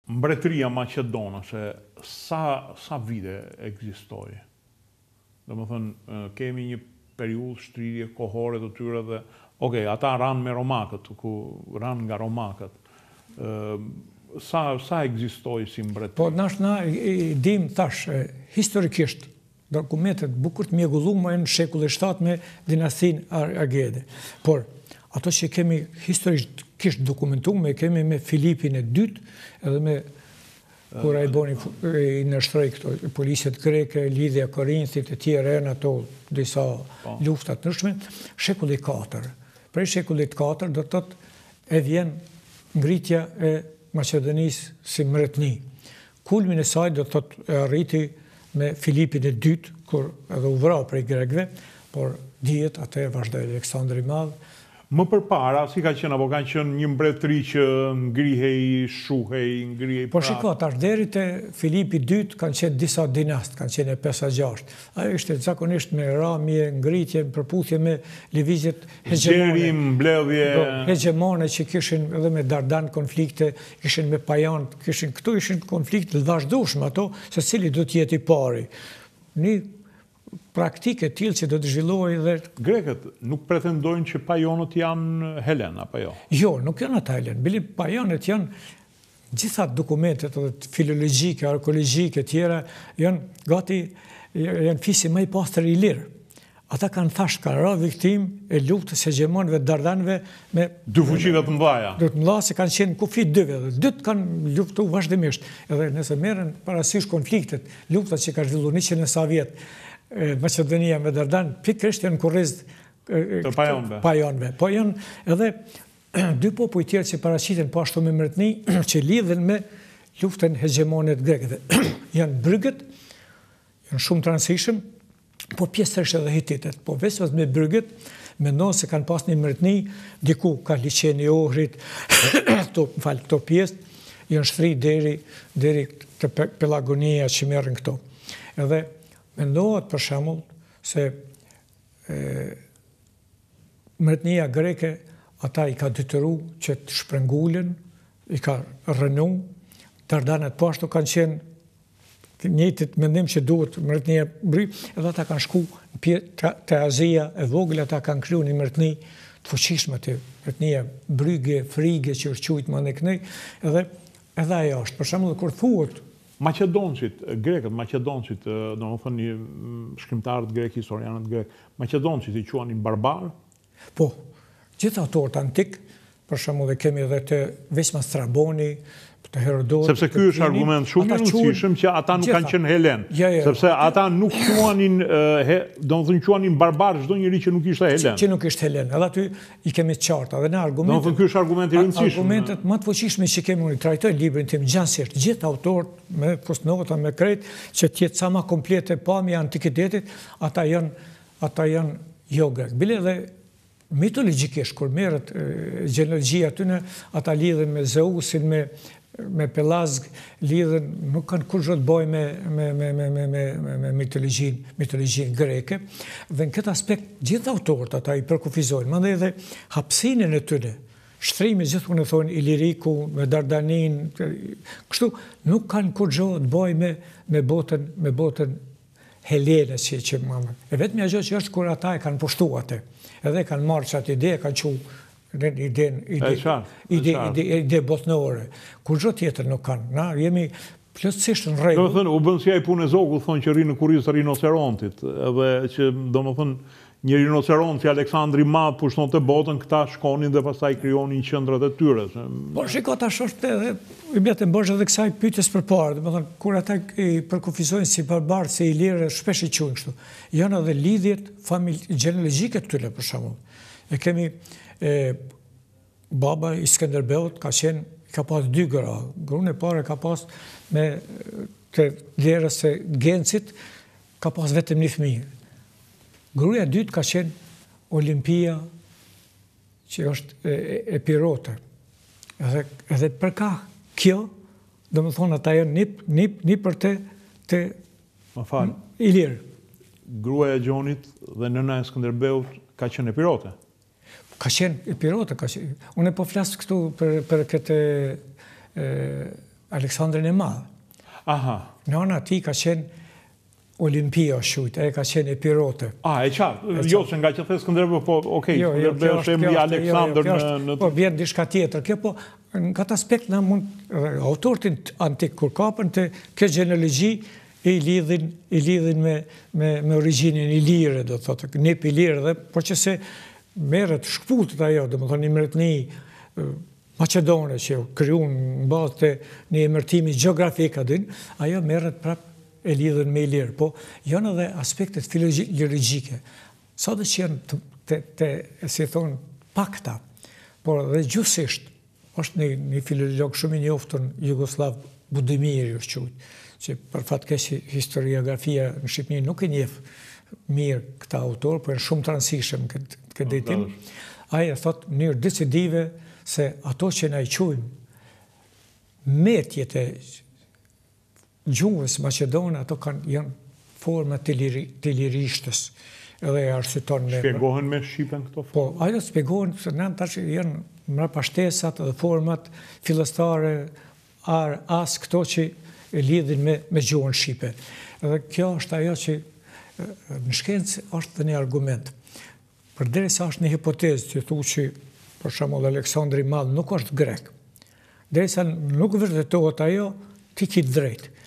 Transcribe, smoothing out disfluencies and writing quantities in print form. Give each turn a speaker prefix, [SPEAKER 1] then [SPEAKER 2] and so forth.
[SPEAKER 1] Mbretëria maqedonase, sa vite ekzistoi? Domethënë, kemi një periudhë shtrirje kohore të tyre dhe, ata ranë me romakët, ranë nga romakët. Sa ekzistoi si mbretëri?
[SPEAKER 2] Po, na i dim thash, historikisht, dokumentet bukur të mjegulluara në shekullin 7 me dinastinë Argede. Por, ato që kemi historikisht dokumentuar, kemi me Filipin e dytë, edhe me kur ai i nështroi këto policët greke, lidhja Korinthit e tjerë në ato disa lufta të ndryshme, shekulli 4. Prej shekullit 4 do të thotë e vjen ngritja e Maqedonisë si mbretëni. Kulmin e saj do të thotë e arriti me Filipin e dytë, kur edhe u vrau prej grekëve, por dihet atë vazhdoi Aleksandri i Madh.
[SPEAKER 1] Më përpara, si ka qenë, apo kanë qenë një mbretëri që ngrihej, shuhej, ngrihej
[SPEAKER 2] Po shiko, tash deri te Filipi II kanë qenë disa dinast, kanë qenë 5-6. Ajo ishte zakonisht me ramje, ngritje, përputhje me lëvizjet
[SPEAKER 1] hegemone. Mbledhje.
[SPEAKER 2] Hegemone që kishin edhe me Dardan konflikte, kishin me Pajan, këtu ishin konflikte të vazhdueshme ato, se cili do të jetë i pari. Një praktike tillë që do të zhvillohej dhe...
[SPEAKER 1] Grekët nuk pretendojnë që pajonët janë helen, apo jo?
[SPEAKER 2] Jo, nuk janë ata helen. Bili pajonët janë gjitha dokumentet filologjike, arkeologjike tjera, janë gati, janë fisi më i pastër i lirë. Ata kanë thashë ka ra viktim e luftës hegemonëve Dardanëve me...
[SPEAKER 1] Dy fuqive të mëdha.
[SPEAKER 2] Të mëdha se kanë qenë kufi dyve dhe dytë kanë luftu vazhdimisht. Edhe nëse merren parasysh konfliktet, luftat që ka zhvilluar 100 vjet, Macedonia me Dardan, pikërisht janë kurriz
[SPEAKER 1] të
[SPEAKER 2] pajonëve. Po janë edhe dy popuj tjerë që paraqiten po ashtu me mbretëni që lidhen me luftën hegemone të grekëve. Janë brygët, janë shumë të rëndësishëm, po pjesërisht edhe hititet. Po vetëm me brygët, mendon se kanë pas një mbretëni, diku ka liçeni i Ohrit, këto pjesë janë shtri deri te Pelagonia që merren këto. Edhe mendohet për shembull se mbretënia greke ata i ka detyruar që të shprengulën, i ka rënu, Dardanët po ashtu kanë qenë njëjtit mendim që duhet mbretënia bry, edhe ata kanë shku te Azia e vogël, ata kanë krijuar një mbretëni të fuqishme të mbretënia Bryge, Frige që është quajtur më ne kënej, edhe ajo është. Për shembull kur thuhet
[SPEAKER 1] Maqedoncit, grekët, Maqedoncit, domethënë shkrimtarët grek, historianët grek, Maqedoncit i quanin barbar?
[SPEAKER 2] Po, gjithë autorët antik, për shembull kemi edhe të veçma Straboni, të Herodot.
[SPEAKER 1] Sepse ky është argument shumë i rëndësishëm që ata nuk kanë qenë helen. Sepse ata nuk quanin, domethënë quanin barbar çdo njeri që nuk ishte helen.
[SPEAKER 2] Që nuk ishte helen. Edhe aty i kemi të qarta. Edhe në argumentet.
[SPEAKER 1] Domethënë ky është argument i rëndësishëm.
[SPEAKER 2] Argumentet më të fuqishme që kemi unë trajtoj librin tim gjansisht, gjithë autorët me fusnota me krejt që të jetë sa më komplete pamja e antikitetit, ata janë jo grek. Bile edhe mitologjikisht kur merret gjenealogjia aty ata lidhen me Zeusin, me Pelazg, lidhen, nuk kanë kurrë të bëjë me mitologjinë greke. Dhe në këtë aspekt, gjithë autorët ata i përkufizojnë, mandej edhe hapësinën e tyre, shtrimi gjithmonë e thonë Iliriku, me Dardanin, kështu nuk kanë kurrë të bëjë me botën helene që mamë. E vetëm ajo që është kur ata e kanë pushtuar atë, edhe kanë marrë çat ide, kanë çu ide botnore. Kur gjë tjetër nuk kanë. Na jemi plotësisht në rregull.
[SPEAKER 1] Domethënë u bën si ai punë e zogu, thonë që rri në kurrizë të rinocerontit, edhe që domethënë një rinoceront si Aleksandri i Madh pushtonte botën, këta shkonin dhe pastaj krijonin qendrat e tyre.
[SPEAKER 2] Po shiko tash është edhe i bjetë mbosh edhe kësaj pyetjes përpara, domethënë kur ata i përkufizojnë si barbar, si i lirë, shpesh i quajnë kështu. Janë edhe lidhjet gjenealogjike të tyre për shembull. E kemi baba i Skënderbeut ka pas 2 gra. Gruan e parë ka pas me të djerës e Gencit, ka pas vetëm një fëmijë. Gruaja e dytë ka qenë Olimpia, që është Epirote. Edhe për ka kjo, do më thonë ata janë një për të
[SPEAKER 1] më fal.
[SPEAKER 2] Ilirë.
[SPEAKER 1] Gruaja e Gjonit dhe nëna e Skënderbeut ka qenë Epirote.
[SPEAKER 2] Ka qenë Epirote, unë po flas këtu për këtë Aleksandrin e Madh.
[SPEAKER 1] Aha.
[SPEAKER 2] Nana ati ka qenë Olimpia shujt, e ka qenë Epirote.
[SPEAKER 1] E qartë, jo, se nga që the Skënderbeu, po, okej, Skënderbeu është emri Aleksandr në...
[SPEAKER 2] Po, vjen diçka tjetër. Kjo, po, në këtë aspekt na mund, autorët antik, kur kapën të kjo genealogji, i lidhin me origjinin ilire, do të thotë, nep ilire, dhe po që se merret shkputët ajo, do më thonë, një mretni Macedone që kryun në bazë të një emërtimi geografik adin, ajo merret prap e lidhen me ilirë, po janë edhe aspektet filologjike. Sa dhe që janë si thonë, pakta, por dhe gjusisht, është një filolog shumë i njoftën Jugoslav Budimiri është qujtë, që për fatkeqësi historiografia në Shqipëni nuk e njeh mirë këta autor, por janë shumë të rëndësishëm këtë drejtim. Ai e thot në mënyrë decisive se ato që na i quajmë metjet e gjuhës maqedone, ato janë forma të lirishtës. Edhe arsyton me...
[SPEAKER 1] Shpjegohen me Shqipen këto forma?
[SPEAKER 2] Po, ajo shpjegohen, se në tash janë mrapashtesat dhe format fillestare, as këto që e lidhin me gjuhën Shqipe. Edhe kjo është ajo që në shkencë është dhe një argument. Përderisa është një hipotezë që thu që, për shembull, Aleksandri i Madh nuk është grek. Derisa nuk vërtetohet ajo, ti ki drejt.